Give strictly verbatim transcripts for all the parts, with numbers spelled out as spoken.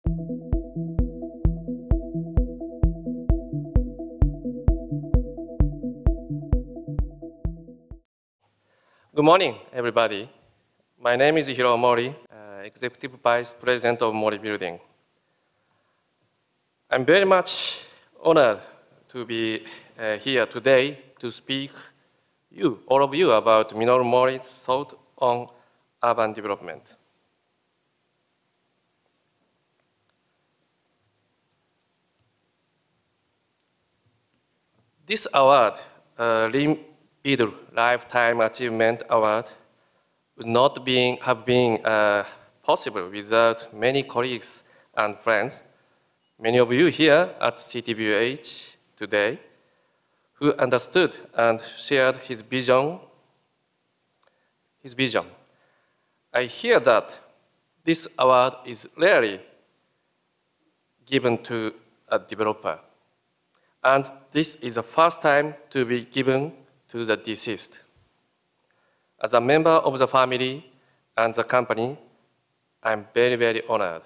Good morning, everybody. My name is Hiroo Mori, uh, Executive Vice President of Mori Building. I'm very much honored to be uh, here today to speak you, all of you, about Minoru Mori's thought on urban development. This award, uh, Lynn Beedle Lifetime Achievement Award, would not being, have been uh, possible without many colleagues and friends, many of you here at C T B U H today, who understood and shared his vision. His vision. I hear that this award is rarely given to a developer, and this is the first time to be given to the deceased. As a member of the family and the company, I'm very, very honored.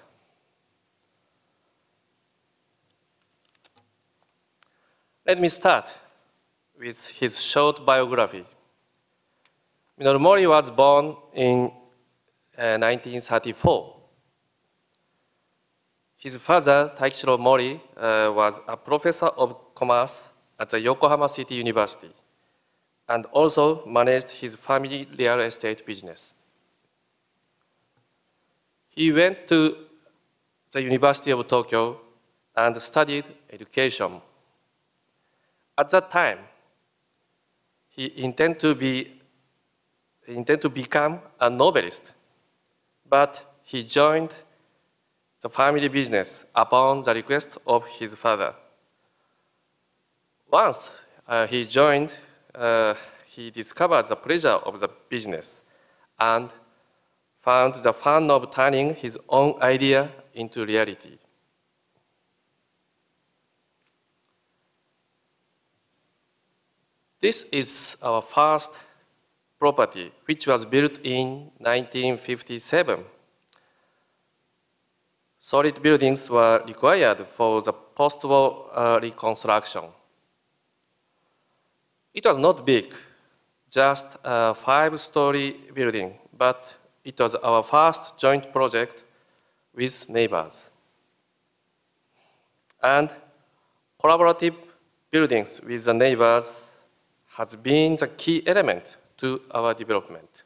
Let me start with his short biography. Minoru Mori was born in uh, nineteen thirty-four. His father, Taichiro Mori, uh, was a professor of commerce at the Yokohama City University, and also managed his family real estate business. He went to the University of Tokyo and studied education. At that time, he intended to be, he intended to become a novelist, but he joined the family business upon the request of his father. Once uh, he joined, Uh, he discovered the pleasure of the business and found the fun of turning his own idea into reality. This is our first property, which was built in nineteen fifty-seven. Solid buildings were required for the post-war uh, reconstruction. It was not big, just a five-story building, but it was our first joint project with neighbors. And collaborative buildings with the neighbors has been the key element to our development.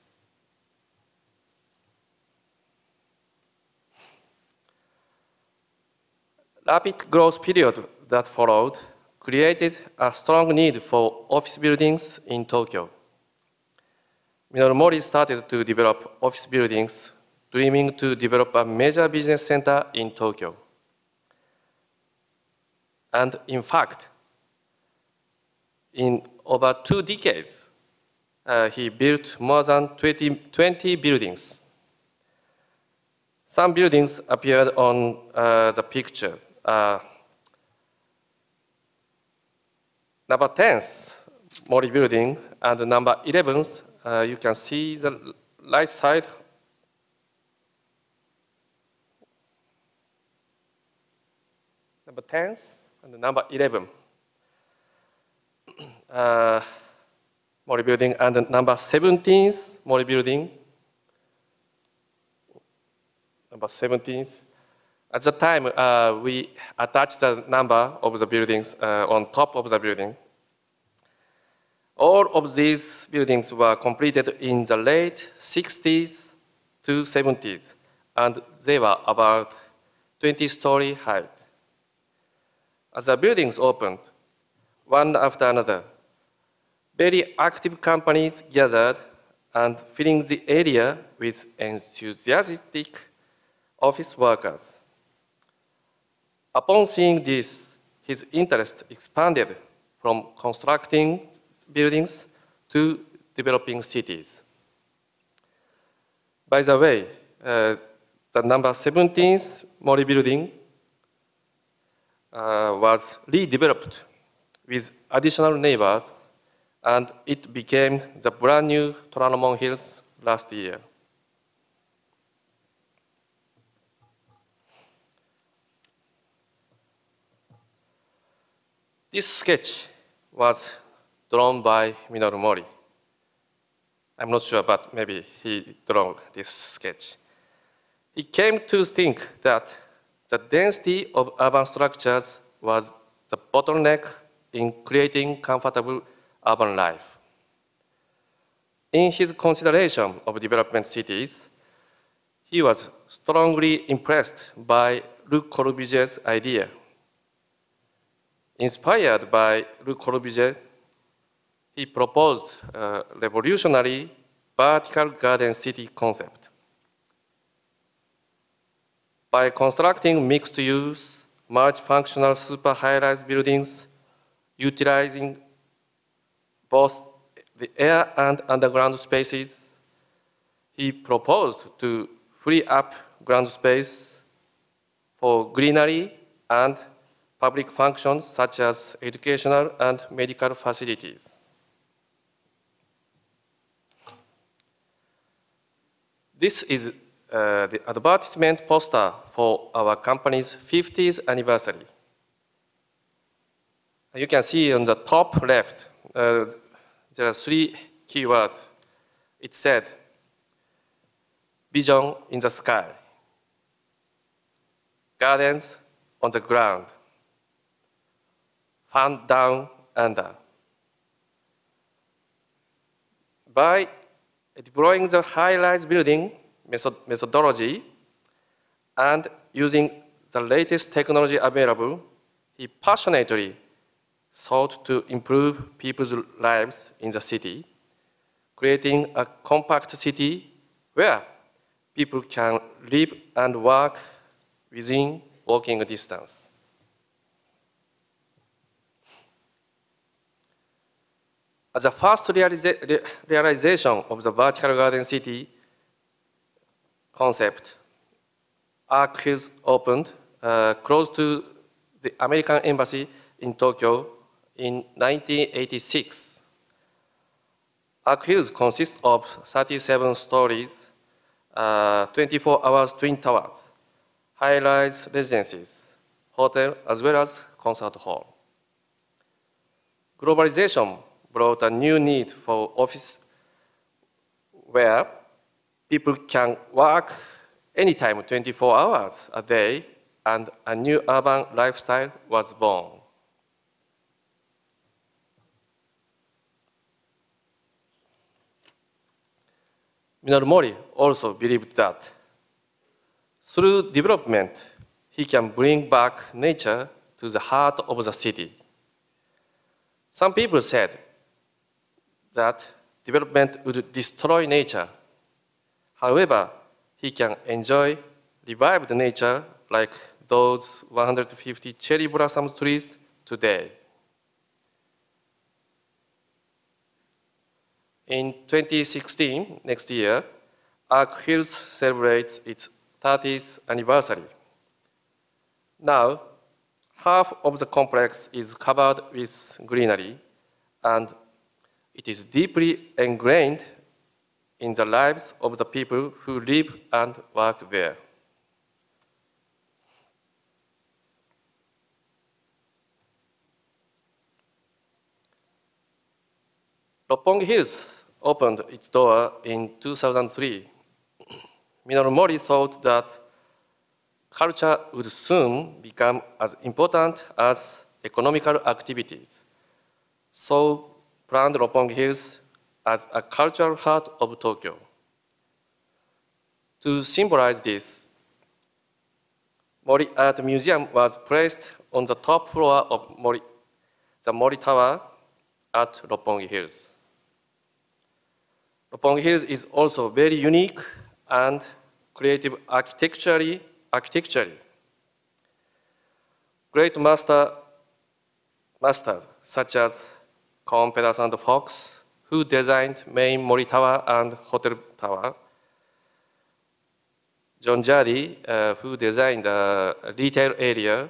Rapid growth period that followed created a strong need for office buildings in Tokyo. Minoru Mori started to develop office buildings, dreaming to develop a major business center in Tokyo. And in fact, in over two decades, uh, he built more than twenty, twenty buildings. Some buildings appeared on uh, the picture. Uh, Number ten's Mori Building and number eleven's, uh, you can see the right side. Number ten's and number eleven. uh, Mori Building and number seventeen's Mori Building. Number seventeen's. At the time, uh, we attached the number of the buildings uh, on top of the building. All of these buildings were completed in the late sixties to seventies, and they were about twenty story height. As the buildings opened, one after another, very active companies gathered and filling the area with enthusiastic office workers. Upon seeing this, his interest expanded from constructing buildings to developing cities. By the way, uh, the number seventeen's Mori Building uh, was redeveloped with additional neighbors, and it became the brand new Toranomon Hills last year. This sketch was drawn by Minoru Mori. I'm not sure, but maybe he drew this sketch. He came to think that the density of urban structures was the bottleneck in creating comfortable urban life. In his consideration of development cities, he was strongly impressed by Le Corbusier's idea. Inspired by Le Corbusier, he proposed a revolutionary vertical garden city concept. By constructing mixed-use, multifunctional super high-rise buildings, utilizing both the air and underground spaces, he proposed to free up ground space for greenery and public functions such as educational and medical facilities. This is uh, the advertisement poster for our company's fiftieth anniversary. You can see on the top left, uh, there are three keywords. It said, vision in the sky, gardens on the ground, fun down under. By deploying the high-rise building method methodology and using the latest technology available, he passionately sought to improve people's lives in the city, creating a compact city where people can live and work within walking distance. As a first realiza realization of the vertical garden city concept, Arc Hills opened uh, close to the American Embassy in Tokyo in nineteen eighty-six. Arc Hills consists of thirty-seven stories, uh, twenty-four hours twin towers, high-rise residences, hotel, as well as concert hall. Globalization brought a new need for office where people can work anytime, twenty-four hours a day, and a new urban lifestyle was born. Minoru Mori also believed that through development, he can bring back nature to the heart of the city. Some people said that development would destroy nature. However, he can enjoy revived nature like those one hundred fifty cherry blossom trees today. In twenty sixteen, next year, Arc Hills celebrates its thirtieth anniversary. Now, half of the complex is covered with greenery, and it is deeply ingrained in the lives of the people who live and work there. Roppongi Hills opened its door in two thousand three. Minoru Mori thought that culture would soon become as important as economical activities, so planned Roppongi Hills as a cultural heart of Tokyo. To symbolize this, Mori Art Museum was placed on the top floor of Mori, the Mori Tower at Roppongi Hills. Roppongi Hills is also very unique and creative architecturally. architecturally. Great master, masters such as Kohn Pedersen and Fox, who designed main Mori Tower and Hotel Tower, John Jardy, uh, who designed the retail area,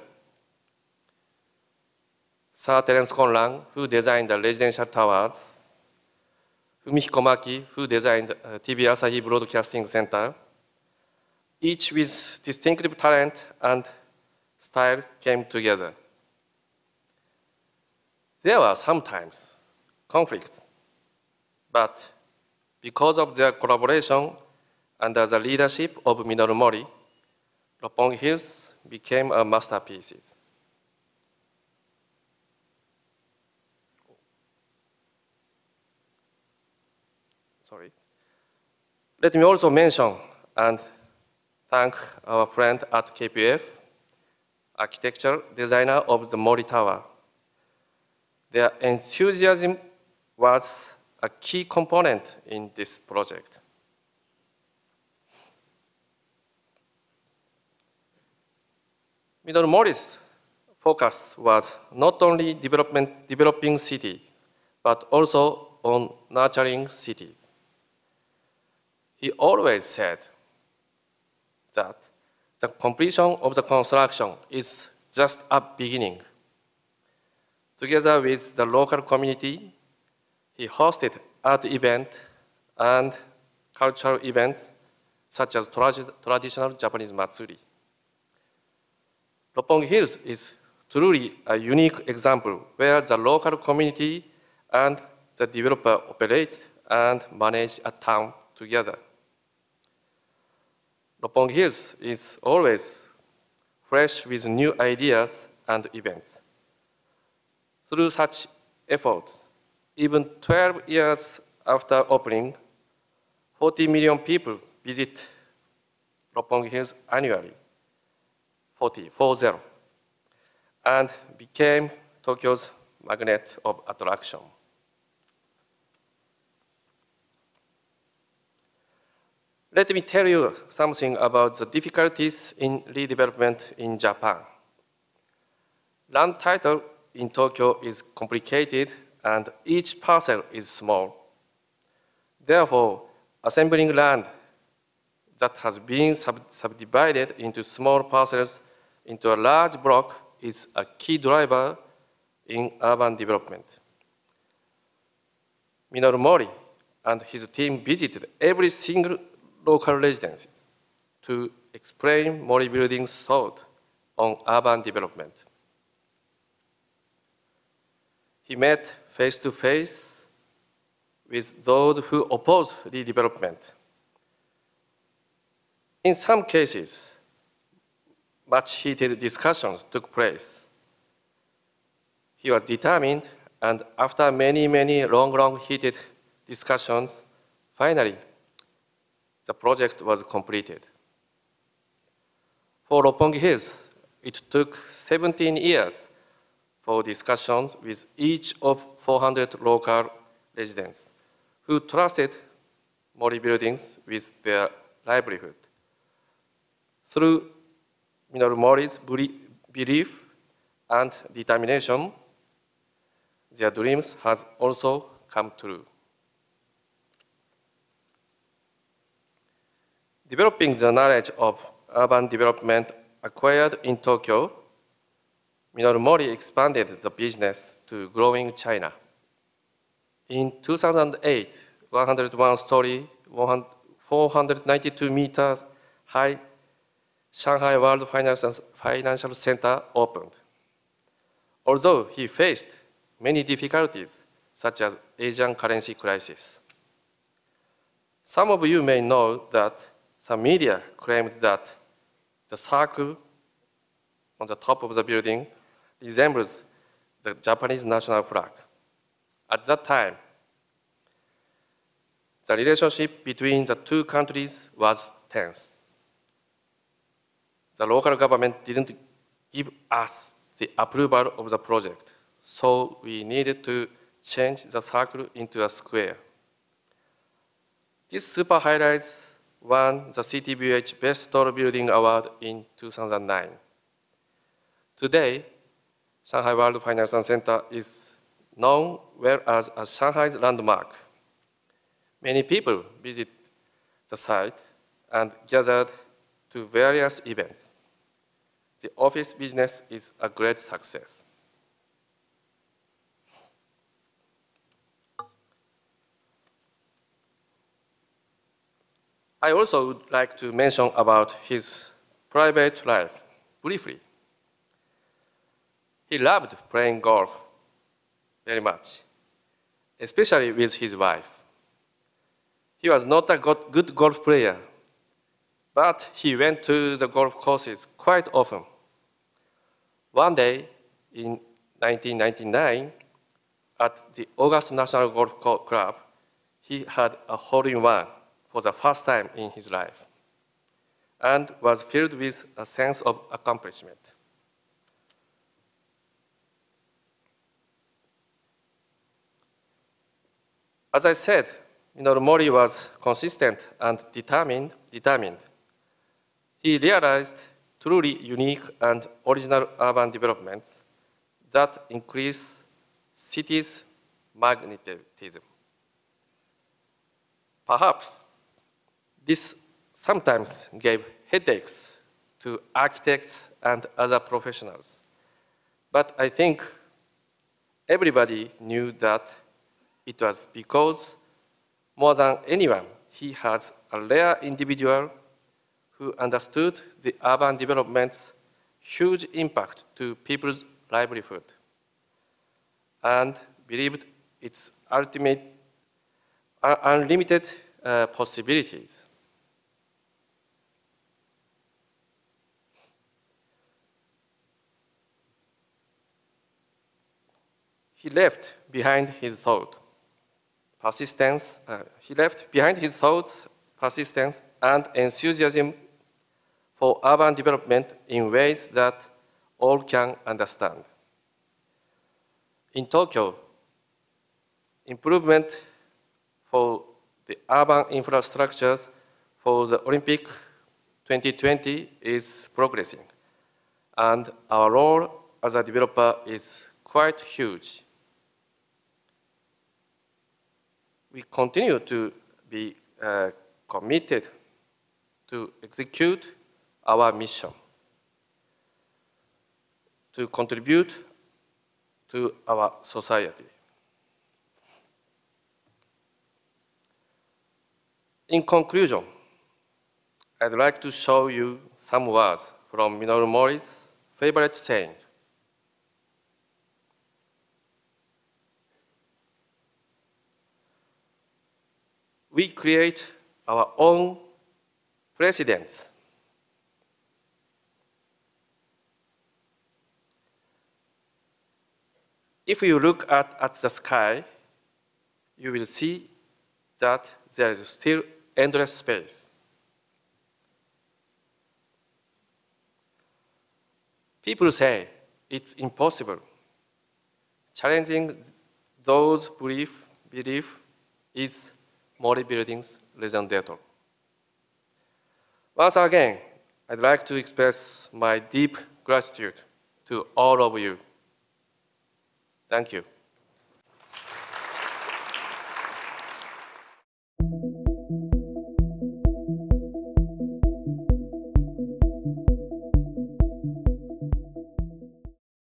Sir Terence Conran, who designed the residential towers, Fumihiko Maki, who designed uh, T V Asahi Broadcasting Center, each with distinctive talent and style came together. There were sometimes conflicts, but because of their collaboration under the leadership of Minoru Mori, Roppongi Hills became a masterpiece. Sorry. Let me also mention and thank our friend at K P F, architecture designer of the Mori Tower. Their enthusiasm was a key component in this project. Minoru Mori's focus was not only development, developing cities, but also on nurturing cities. He always said that the completion of the construction is just a beginning. Together with the local community, he hosted art events and cultural events such as tra- traditional Japanese matsuri. Roppongi Hills is truly a unique example where the local community and the developer operate and manage a town together. Roppongi Hills is always fresh with new ideas and events. Through such efforts, even twelve years after opening, forty million people visit Roppongi Hills annually, forty, four zero, and became Tokyo's magnet of attraction. Let me tell you something about the difficulties in redevelopment in Japan. Land title in Tokyo is complicated and each parcel is small. Therefore, assembling land that has been sub subdivided into small parcels into a large block is a key driver in urban development. Minoru Mori and his team visited every single local residences to explain Mori Building's thought on urban development. He met face-to-face with those who oppose redevelopment. In some cases, much heated discussions took place. He was determined, and after many, many long, long heated discussions, finally, the project was completed. For Roppongi Hills, it took seventeen years for discussions with each of four hundred local residents who trusted Mori Buildings with their livelihood. Through Minoru Mori's belief and determination, their dreams has also come true. Developing the knowledge of urban development acquired in Tokyo, Minoru Mori expanded the business to growing China. In two thousand eight, one hundred one story, four hundred ninety-two meters high Shanghai World Financial Center opened. Although he faced many difficulties, such as Asian currency crisis. Some of you may know that some media claimed that the circle on the top of the building resembles the Japanese national flag. At that time, the relationship between the two countries was tense. The local government didn't give us the approval of the project, so we needed to change the circle into a square. This super highlights won the C T B U H Best Tall Building Award in two thousand nine. Today, Shanghai World Financial Center is known well as a Shanghai's landmark. Many people visit the site and gathered to various events. The office business is a great success. I also would like to mention about his private life, briefly. He loved playing golf. very much, especially with his wife. He was not a good golf player, but he went to the golf courses quite often. One day in nineteen ninety-nine, at the August National Golf Club, he had a hole-in-one for the first time in his life and was filled with a sense of accomplishment. As I said, Minoru Mori was consistent and determined, determined. He realized truly unique and original urban developments that increase cities' magnetism. Perhaps this sometimes gave headaches to architects and other professionals. But I think everybody knew that it was because, more than anyone, he has a rare individual who understood the urban development's huge impact to people's livelihood and believed its ultimate, uh, unlimited uh, possibilities. He left behind his thought, persistence. Uh, he left behind his thoughts, persistence, and enthusiasm for urban development in ways that all can understand. In Tokyo, improvement for the urban infrastructures for the Olympic twenty twenty is progressing, and our role as a developer is quite huge. We continue to be uh, committed to execute our mission, to contribute to our society. In conclusion, I'd like to show you some words from Minoru Mori's favorite saying. We create our own presidents. If you look at, at the sky, you will see that there is still endless space. People say it's impossible. Challenging those beliefs belief is Mori Building's legendator. Once again, I'd like to express my deep gratitude to all of you. Thank you.